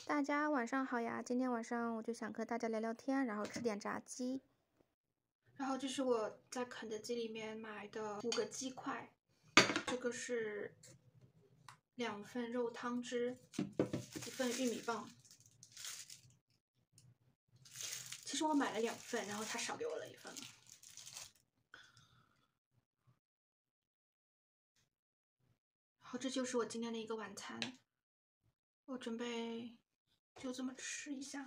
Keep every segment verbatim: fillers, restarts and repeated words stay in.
大家晚上好呀！今天晚上我就想和大家聊聊天，然后吃点炸鸡。然后这是我在肯德基里面买的五个鸡块，这个是两份肉汤汁，一份玉米棒。其实我买了两份，然后他少给我了一份。然后这就是我今天的一个晚餐，我准备就这么吃一下。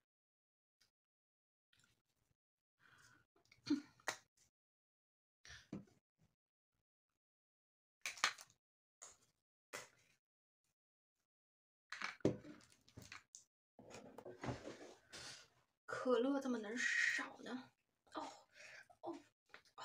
可乐怎么能少呢？哦哦哦！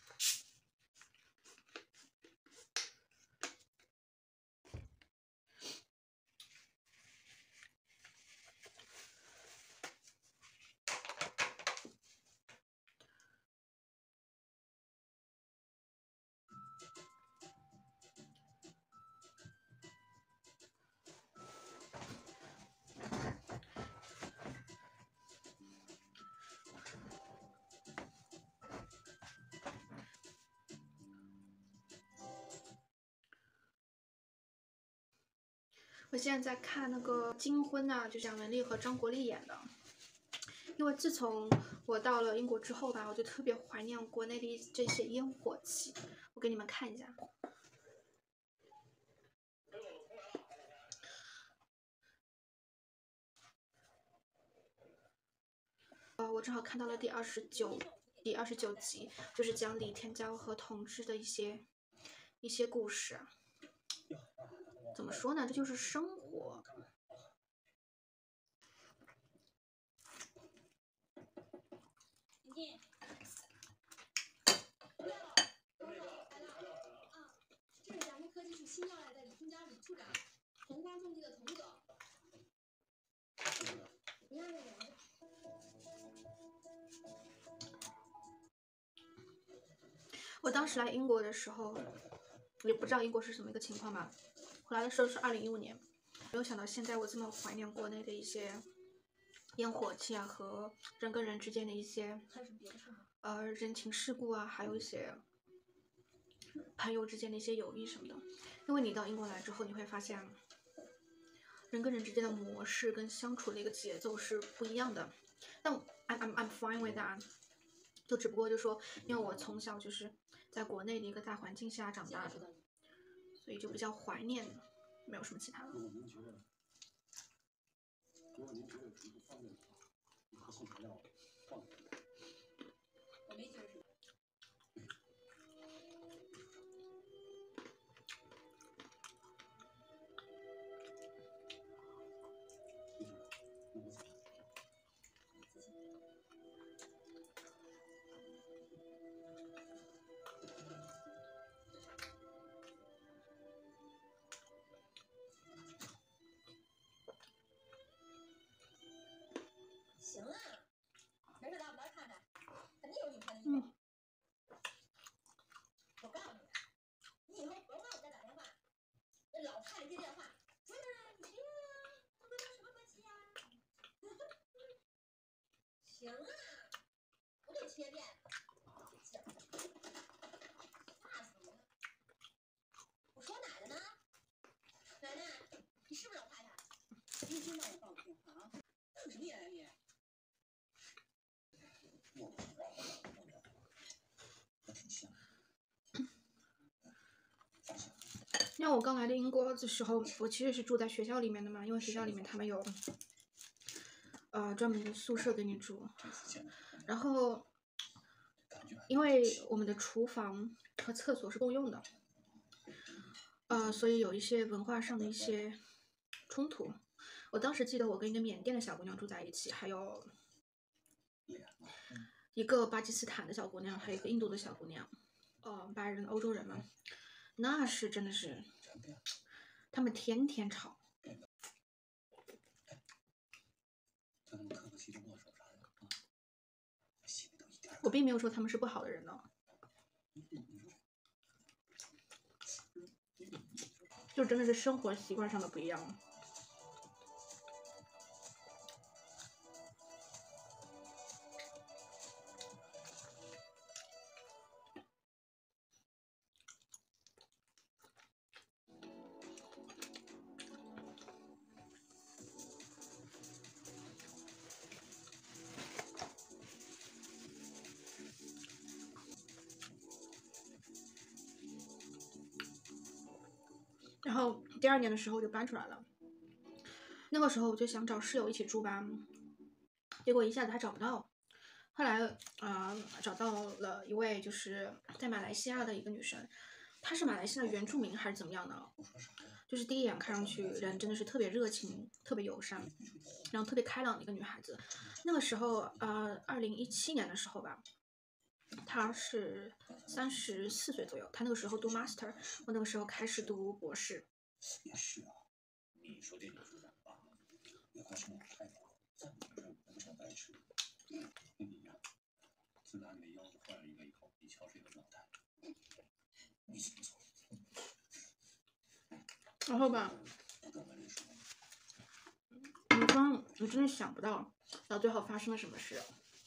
我现在在看那个《金婚》呐，就是蒋雯丽和张国立演的。因为自从我到了英国之后吧，我就特别怀念国内的这些烟火气。我给你们看一下。呃，我正好看到了第二十九第二十九集，就是讲李天骄和同志的一些一些故事啊。怎么说呢？这就是生活。 这是咱们科技处新调来的李处长、李处长，同光重机的童总。你看这个。 我当时来英国的时候，也不知道英国是什么一个情况吧。我来的时候是二零一五年，没有想到现在我这么怀念国内的一些烟火气啊，和人跟人之间的一些呃人情世故啊，还有一些朋友之间的一些友谊什么的。因为你到英国来之后，你会发现人跟人之间的模式跟相处的一个节奏是不一样的。但 I'm I'm I'm fine with that。就只不过就说，因为我从小就是在国内的一个大环境下长大的，所以就比较怀念，没有什么其他的。如果您觉得，如果您觉得有什么不方便的话，你和送材料放在这里。我没觉得什么。 行啊，没事，来我们来看看，肯定有你看的衣服。我告诉你，你以后甭往我家打电话，那老太太接电话，喂，你谁呀？和我什么关系呀？行啊，不就切面？行，怕死我了！我说奶奶呢？奶奶，你是不是老太太？一天到晚报个电话啊，是什么眼呀你？我不知道，我聊，我挺像。 因为我刚来的英国的时候，我其实是住在学校里面的嘛，因为学校里面他们有呃专门的宿舍给你住，然后因为我们的厨房和厕所是共用的，呃，所以有一些文化上的一些冲突。我当时记得我跟一个缅甸的小姑娘住在一起，还有一个巴基斯坦的小姑娘，还有一个印度的小姑娘，呃，白人、欧洲人嘛，那是真的是，他们天天吵。我并没有说他们是不好的人呢，就真的是生活习惯上的不一样。 然后第二年的时候就搬出来了。那个时候我就想找室友一起住吧，结果一下子还找不到。后来啊、呃，找到了一位就是在马来西亚的一个女生，她是马来西亚的原住民还是怎么样的？就是第一眼看上去人真的是特别热情、特别友善，然后特别开朗的一个女孩子。那个时候呃，二零一七年的时候吧，她是三十四岁左右，她那个时候读 master， 我那个时候开始读博士。 也是啊，你说这就是人吧？也快生我太多了，再不承认我不成白痴。跟你一样，自打你的腰子坏了一个以后，你瞧谁的状态？你行不错。 然后吧，我刚我真的想不到，到最后发生了什么事。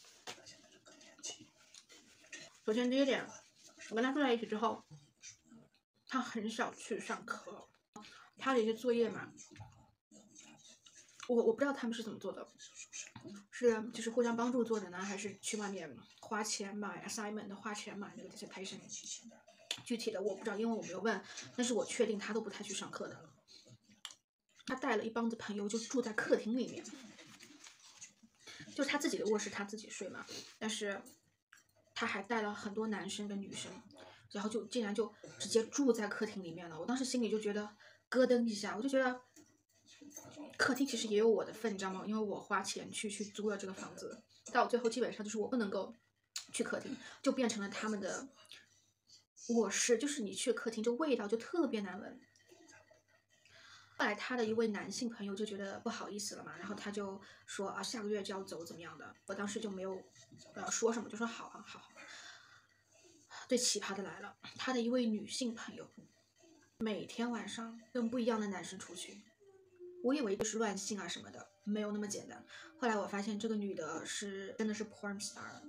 首先第一点，我跟他住在一起之后，他很少去上课，他的一些作业嘛，我我不知道他们是怎么做的，是就是互相帮助做的呢，还是去外面花钱买 assignment 花钱买那个 dissertation？ 具体的我不知道，因为我没有问，但是我确定他都不太去上课的。他带了一帮子朋友就住在客厅里面，就他自己的卧室他自己睡嘛，但是他还带了很多男生跟女生，然后就竟然就直接住在客厅里面了。我当时心里就觉得咯噔一下，我就觉得客厅其实也有我的份，你知道吗？因为我花钱去去租了这个房子，到最后基本上就是我不能够去客厅，就变成了他们的卧室，就是你去客厅这味道就特别难闻。后来他的一位男性朋友就觉得不好意思了嘛，然后他就说啊下个月就要走怎么样的，我当时就没有呃说什么，就说好啊好好。最奇葩的来了，他的一位女性朋友每天晚上跟不一样的男生出去，我以为就是乱性啊什么的，没有那么简单。后来我发现这个女的是真的是 porn star，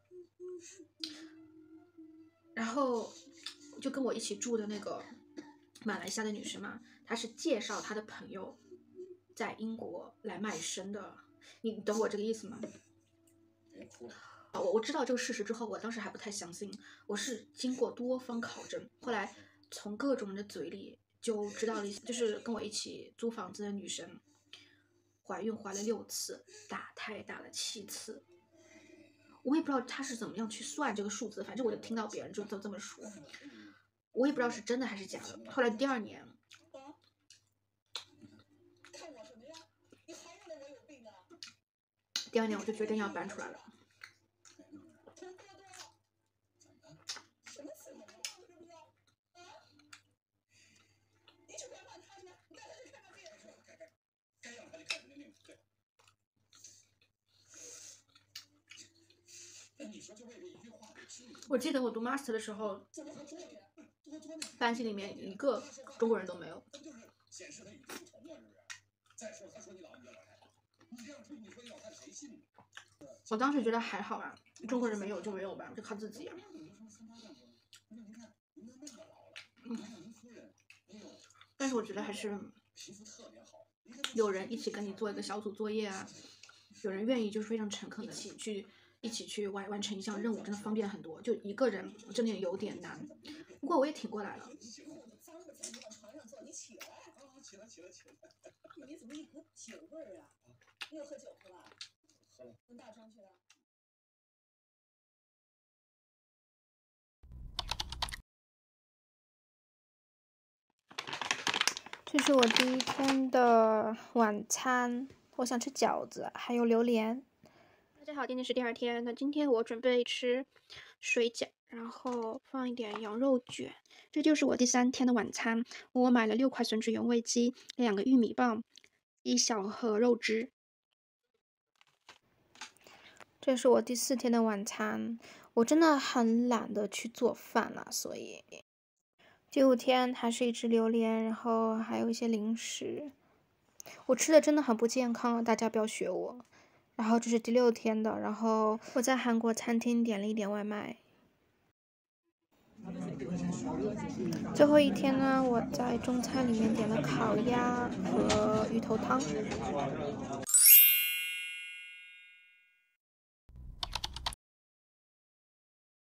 然后就跟我一起住的那个马来西亚的女生嘛，她是介绍她的朋友在英国来卖身的，你懂我这个意思吗？我我知道这个事实之后，我当时还不太相信，我是经过多方考证，后来从各种人的嘴里就知道了一些，就是跟我一起租房子的女生怀孕怀了六次，打胎打了七次，我也不知道她是怎么样去算这个数字，反正我就听到别人就都这么说，我也不知道是真的还是假的。后来第二年，第二年我就决定要搬出来了。我记得我读 master 的时候，班级里面一个中国人都没有。我当时觉得还好啊，中国人没有就没有吧，就靠自己啊。嗯，但是我觉得还是有人一起跟你做一个小组作业啊，有人愿意就是非常诚恳的一起去一起去完完成一项任务，真的方便很多。就一个人真的有点难，不过我也挺过来了。 你怎么一股酒味儿啊？你有喝酒喝吧？喝了。跟大庄去了。 这是我第一天的晚餐，我想吃饺子，还有榴莲。 大家好，今天是第二天，那今天我准备吃水饺，然后放一点羊肉卷。这就是我第三天的晚餐，我买了六块吮指原味鸡，两个玉米棒，一小盒肉汁。 这是我第四天的晚餐，我真的很懒得去做饭了，所以第五天还是一只榴莲，然后还有一些零食。我吃的真的很不健康，大家不要学我。然后这是第六天的，然后我在韩国餐厅点了一点外卖。最后一天呢，我在中餐里面点了烤鸭和鱼头汤。